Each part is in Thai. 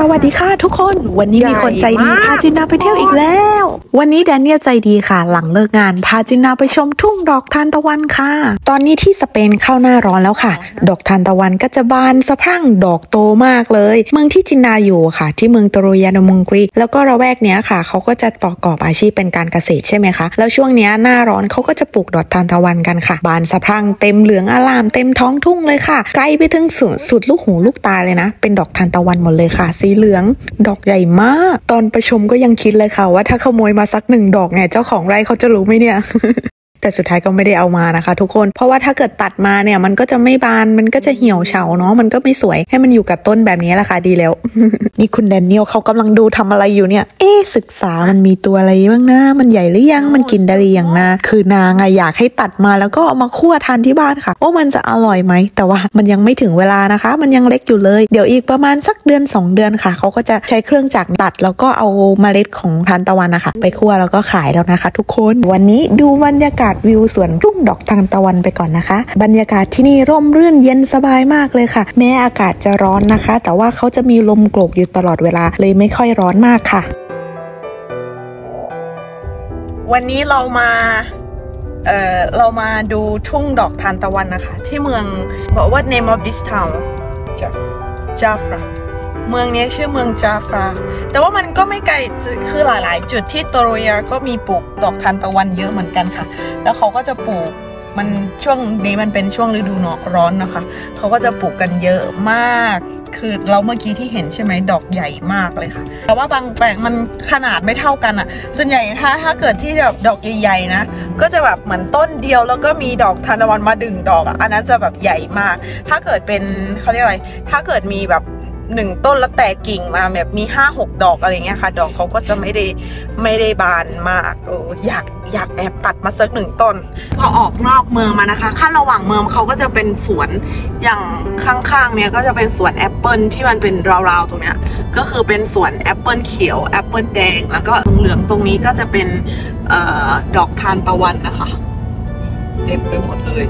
วัสดีค่ะทุกคนวันนี้มีคนใจดีพาจินดาไปเที่ยวอีกแล้ววันนี้แดเนียลใจดีค่ะหลังเลิกงานพาจินดาไปชมทุ่งดอกทานตะวันค่ะตอนนี้ที่สเปนเข้าหน้าร้อนแล้วค่ะดอกทานตะวันก็จะบานสะพรั่งดอกโตมากเลยเมืองที่จินดาอยู่ค่ะที่เมืองโตโรยาโนมงกรีแล้วก็ระแวกเนี้ยค่ะเขาก็จะประกอบอาชีพเป็นการเกษตรใช่ไหมคะแล้วช่วงเนี้ยหน้าร้อนเขาก็จะปลูกดอกทานตะวันกันค่ะบานสะพรั่งเต็มเหลืองอลามเต็มท้องทุ่งเลยค่ะไกลไปถึงสุดลูกหูลูกตาเลยนะเป็นดอกทานตะวันหมดเลยค่ะสีเหลืองดอกใหญ่มากตอนไปชมก็ยังคิดเลยค่ะว่าถ้าขโมยมาสัก1 ดอกเนี่ยเจ้าของไร่เขาจะรู้ไหมเนี่ย แต่สุดท้ายก็ไม่ได้เอามานะคะทุกคนเพราะว่าถ้าเกิดตัดมาเนี่ยมันก็จะไม่บานมันก็จะเหี่ยวเฉาเนาะมันก็ไม่สวยให้มันอยู่กับต้นแบบนี้แหละค่ะดีแล้ว นี่คุณแดเนียลเขากำลังดูทำอะไรอยู่เนี่ยศึกษามันมีตัวอะไรบ้างนะมันใหญ่หรือยังมันกินได้หรือยังนะคือนางอยากให้ตัดมาแล้วก็เอามาคั่วทานที่บ้านค่ะว่ามันจะอร่อยไหมแต่ว่ามันยังไม่ถึงเวลานะคะมันยังเล็กอยู่เลยเดี๋ยวอีกประมาณสัก1-2 เดือนค่ะเขาก็จะใช้เครื่องจักรตัดแล้วก็เอาเมล็ดของทานตะวันนะคะไปคั่วแล้วก็ขายแล้วนะคะทุกคนวันนี้ดูบรรยากาศวิวสวนทุ่งดอกทานตะวันไปก่อนนะคะบรรยากาศที่นี่ร่มรื่นเย็นสบายมากเลยค่ะแม้อากาศจะร้อนนะคะแต่ว่าเขาจะมีลมโกรกอยู่ตลอดเวลาเลยไม่ค่อยร้อนมากค่ะวันนี้เรามาดูทุ่งดอกทานตะวันนะคะที่เมืองบอกว่า name of this town จาฟราเมืองนี้ชื่อเมืองจาฟราแต่ว่ามันก็ไม่ไกลคือหลายๆจุดที่โตโรยาก็มีปลูกดอกทานตะวันเยอะเหมือนกันค่ะแล้วเขาก็จะปลูกมันช่วงนี้มันเป็นช่วงฤดูร้อนนะคะเขาก็จะปลูกกันเยอะมากคือเราเมื่อกี้ที่เห็นใช่ไหมดอกใหญ่มากเลยค่ะแต่ว่าบางแปลงมันขนาดไม่เท่ากันอ่ะส่วนใหญ่ถ้าเกิดที่แบบดอกใหญ่ๆนะก็จะแบบเหมือนต้นเดียวแล้วก็มีดอกทานตะวันมาดึงดอกอ่ะอันนั้นจะแบบใหญ่มากถ้าเกิดเป็นเขาเรียกอะไรถ้าเกิดมีแบบ1 ต้นแล้วแตกกิ่งมาแบบมี5-6 ดอกอะไรเงี้ยค่ะดอกเขาก็จะไม่ได้บานมากอยากแอบตัดมาสัก1 ต้นพอออกนอกเมืองมานะคะขั้นระหว่างเมืองเขาก็จะเป็นสวนอย่างข้างๆเนี่ยก็จะเป็นสวนแอปเปิลที่มันเป็นราวๆตรงเนี้ยก็คือเป็นสวนแอปเปิลเขียวแอปเปิลแดงแล้วก็เหลืองตรงนี้ก็จะเป็นดอกทานตะวันนะคะเต็มไปหมดเลย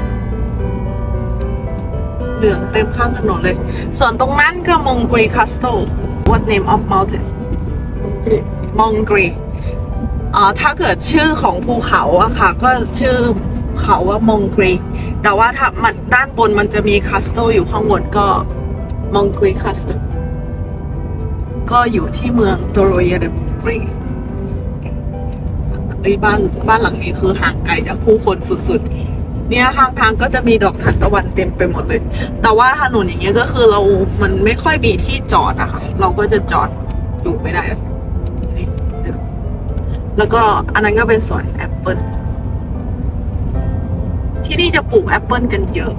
เหลืองเต็มข้างถนนเลยส่วนตรงนั้นก็มองกรีคาสโต What name of mountain มองกรีถ้าเกิดชื่อของภูเขาอะค่ะก็ชื่อเขาว่ามองกรีแต่ว่าถ้ามันด้านบนมันจะมีคาสโตอยู่ข้างบนก็มองกรีคาสโตก็อยู่ที่เมืองโตโรยาเดกรีบ้านหลังนี้คือห่างไกลจากผู้คนสุดๆเนี่ยข้างทางก็จะมีดอกทานตะวันเต็มไปหมดเลยแต่ว่าถนนอย่างเงี้ยก็คือมันไม่ค่อยมีที่จอดอะค่ะเราก็จะจอดอยู่ไม่ได้นี่แล้วก็อันนั้นก็เป็นสวนแอปเปิลที่นี่จะปลูกแอปเปิลกันเยอะ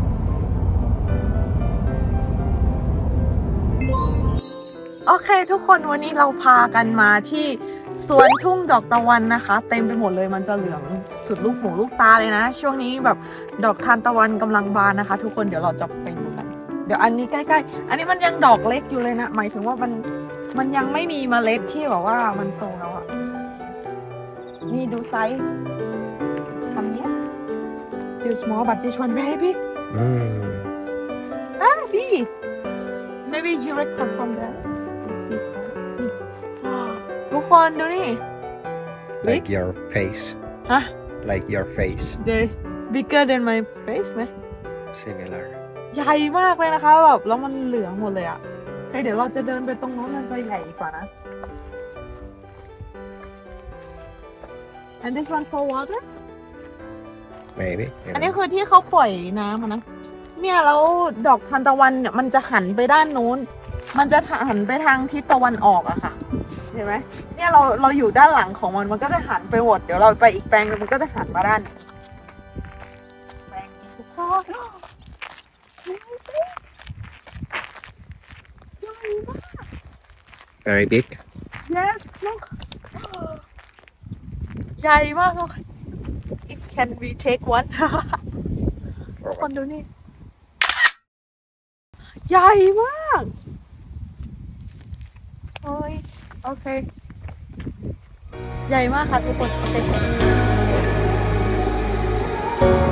โอเคทุกคนวันนี้เราพากันมาที่สวนทุ่งดอกตะวันนะคะเต็มไปหมดเลยมันจะเหลืองสุดลูกหูลูกตาเลยนะช่วงนี้แบบดอกทานตะวันกำลังบานนะคะทุกคนเดี๋ยวเราจะไปดูกันเดี๋ยวอันนี้ใกล้ๆอันนี้มันยังดอกเล็กอยู่เลยนะหมายถึงว่ามันยังไม่มีเมล็ดที่แบบว่ามันโตแล้วอะนี่ดูไซส์คำนี้ still small but this one very big big maybe you record from there seeทุกคนดูนี่ like your face like your face they're bigger than my face ไหม similar ใหญ่มากเลยนะคะแบบแล้วมันเหลืองหมดเลยอ่ะเดี๋ยวเราจะเดินไปตรงโน้นมันจะใหญ่กว่านะ and this one for water maybe อันนี้คือที่เขาปล่อยน้ำนะเนี่ยแล้วดอกทานตะวันเนี่ยมันจะหันไปด้านโน้นมันจะหันไปทางทิศตะวันออกอะค่ะเห็นไหมเนี่ยเราอยู่ด้านหลังของมันก็จะหันไปหมดเดี๋ยวเราไปอีกแปลงนึงมันก็จะหันมาด้านแปลงนี้ทุกคน very big yes look ใหญ่มากเลย it can we take one ทุกคนดูนี่ใหญ่มากโอเคใหญ่มากค่ะทุกคนโอเค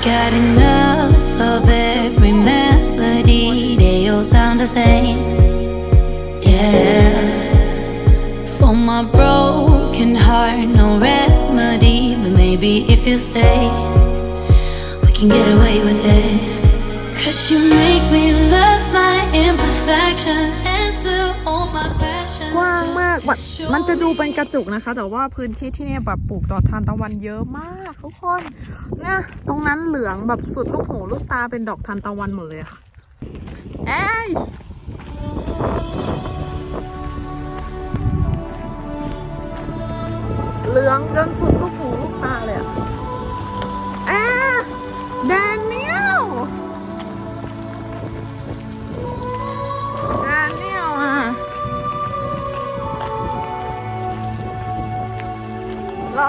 got enough of every melody. They all sound the same. Yeah. For my broken heart, no remedy. But maybe if you stay, we can get away with it. 'Cause you make me love my imperfections, answer all my questions. กว้างมากมันจะดูเป็นกระจุกนะคะแต่ว่าพื้นที่ที่นี่แบบปลูกดอกทานตะวันเยอะมากทุกคนเนี่ยตรงนั้นเหลืองแบบสุดลูกหูลูกตาเป็นดอกทานตะวันหมดเลยค่ะเอ้ยเหลืองจนสุดลูกหูลูกตาเลยอะแดเนียลอะร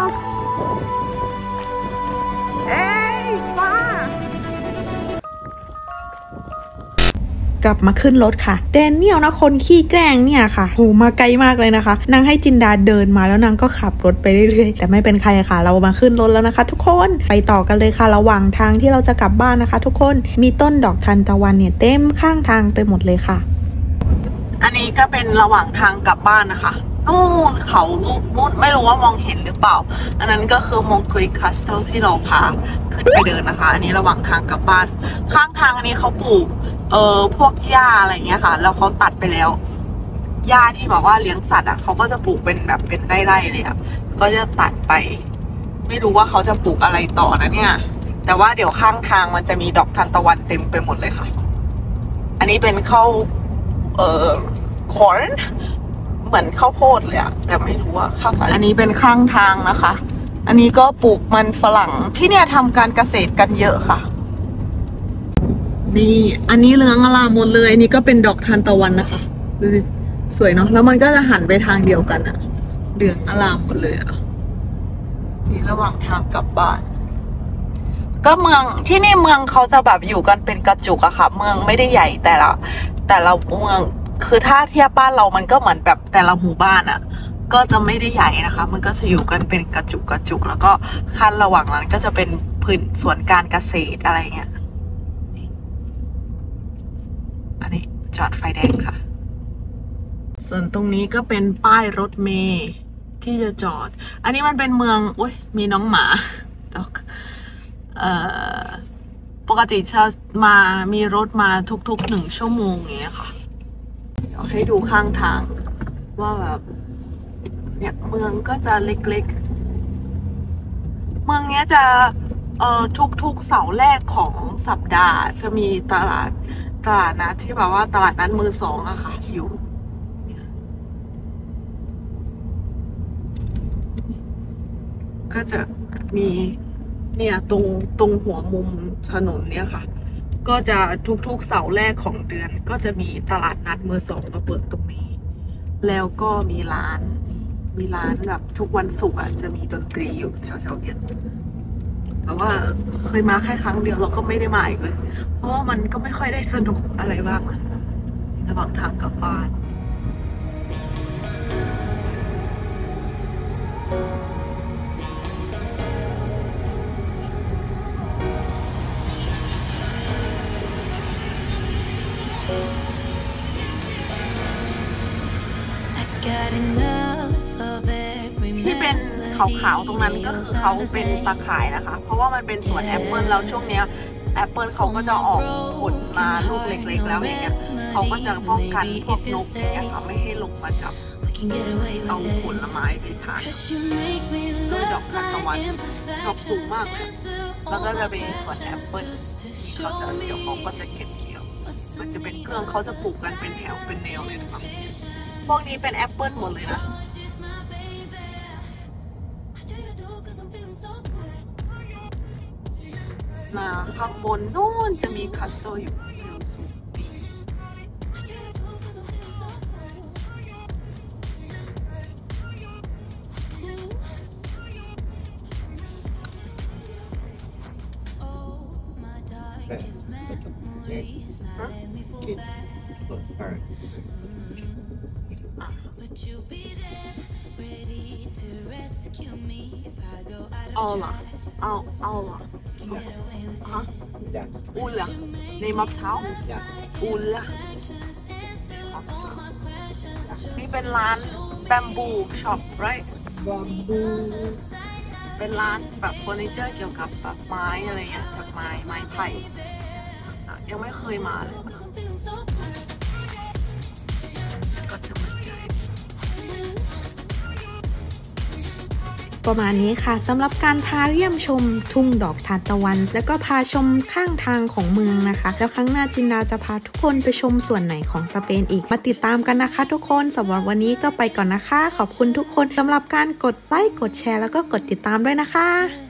อกลับมาขึ้นรถค่ะแดเนียลนะคนขี้แกล้งเนี่ยค่ะโหมาไกลมากเลยนะคะนางให้จินดาเดินมาแล้วนางก็ขับรถไปเรื่อยๆแต่ไม่เป็นใครค่ะเรามาขึ้นรถแล้วนะคะทุกคนไปต่อกันเลยค่ะระหว่างทางที่เราจะกลับบ้านนะคะทุกคนมีต้นดอกทานตะวันเนี่ยเต็มข้างทางไปหมดเลยค่ะอันนี้ก็เป็นระหว่างทางกลับบ้านนะคะนู่นเขาลูกนู่นไม่รู้ว่ามองเห็นหรือเปล่าอันนั้นก็คือมงกรีคาสเทิลที่เราพาขึ้นไปเดินนะคะอันนี้ระหว่างทางกลับบ้านข้างทางอันนี้เขาปลูกพวกหญ้าอะไรเงี้ยค่ะแล้วเขาตัดไปแล้วหญ้าที่บอกว่าเลี้ยงสัตว์อ่ะเขาก็จะปลูกเป็นแบบเป็นไร่ๆเลยอ่ะก็จะตัดไปไม่รู้ว่าเขาจะปลูกอะไรต่อนะเนี่ยแต่ว่าเดี๋ยวข้างทางมันจะมีดอกทานตะวันเต็มไปหมดเลยค่ะอันนี้เป็นข้าวcorn เหมือนข้าวโพดเลยอะแต่ไม่รู้ว่าข้าวสารอันนี้เป็นข้างทางนะคะอันนี้ก็ปลูกมันฝรั่งที่เนี่ยทำการเกษตรกันเยอะค่ะนี่อันนี้เหลืองอลามหมดเลยอันนี้ก็เป็นดอกทานตะวันนะคะดูดิสวยเนาะแล้วมันก็จะหันไปทางเดียวกันอะเหลืองอลามหมดเลยอะนี่ระหว่างทางกลับบ้านก็เมืองที่นี่เมืองเขาจะแบบอยู่กันเป็นกระจุกอะค่ะเมืองไม่ได้ใหญ่แต่ละเมืองคือถ้าเทียบบ้านเรามันก็เหมือนแบบแต่ละหมู่บ้านอะก็จะไม่ได้ใหญ่นะคะมันก็จะอยู่กันเป็นกระจุกแล้วก็ขั้นระหว่างนั้นก็จะเป็นพื้นส่วนการเกษตรอะไรเงี้ยอันนี้จอดไฟแดงค่ะส่วนตรงนี้ก็เป็นป้ายรถเมล์ที่จะจอดอันนี้มันเป็นเมืองอุ้ยมีน้องหมาดอกปกติจะมีรถมาทุกๆ1 ชั่วโมงอย่างเงี้ยค่ะเดี๋ยวให้ดูข้างทางว่าแบบเนี่ยเมืองก็จะเล็กๆเมืองเนี้ยจะทุกเสาร์แรกของสัปดาห์จะมีตลาดนัดที่แบบว่าตลาดนัดมือสองอะค่ะอยู่ก็จะมีเนี่ยตรงหัวมุมถนนเนี่ยค่ะก็จะทุกเสาร์แรกของเดือนก็จะมีตลาดนัดมือสองมาเปิดตรงนี้แล้วก็มีร้านแบบทุกวันศุกร์อ่ะจะมีดนตรีอยู่แถวๆเนี้ยแต่ว่าเคยมาแค่ครั้งเดียวเราก็ไม่ได้มาอีกเลยเพราะว่ามันก็ไม่ค่อยได้สนุกอะไรมากระหว่างทางกลับบ้านที่เป็นขาวๆตรงนั้นก็คือเขาเป็นตาข่ายนะคะเพราะว่ามันเป็นสวนแอปเปิลแล้วช่วงนี้แอปเปิลเขาก็จะออกผลมาลูกเล็กๆแล้วอย่างเงี้ยเขาก็จะป้องกันพวกนกอย่างเงี้ยค่ะไม่ให้ลงมาจับเอาผลไม้ไปทานด้วยดอกทานตะวันดอกสูงมากเลยแล้วก็จะเป็นสวนแอปเปิลที่เขาจะเดี๋ยวเขาก็จะเก็บเกี่ยวมันจะเป็นเครื่องเขาจะปลูกกันเป็นแถวเป็นแนวเลยนะคะพวกนี้เป็นแอปเปิลหมดเลยนะข้างบนนู่นจะมีคัสโตอยู่สูงเอาล่ะอูเหรอ name of town อูเหรอนี่เป็นร้าน bamboo shop right bamboo เป็นร้านแบบเฟอร์นิเจอร์เกี่ยวกับแบบไม้อะไรเงี้ยจากไม้ไผ่ยังไม่เคยมาเลยก็จะมาเจอประมาณนี้ค่ะสำหรับการพาเยี่ยมชมทุ่งดอกทานตะวันแล้วก็พาชมข้างทางของเมืองนะคะแล้วครั้งหน้าจินดาจะพาทุกคนไปชมส่วนไหนของสเปนอีกมาติดตามกันนะคะทุกคนสำหรับวันนี้ก็ไปก่อนนะคะขอบคุณทุกคนสำหรับการกดไลค์กดแชร์แล้วก็กดติดตามด้วยนะคะ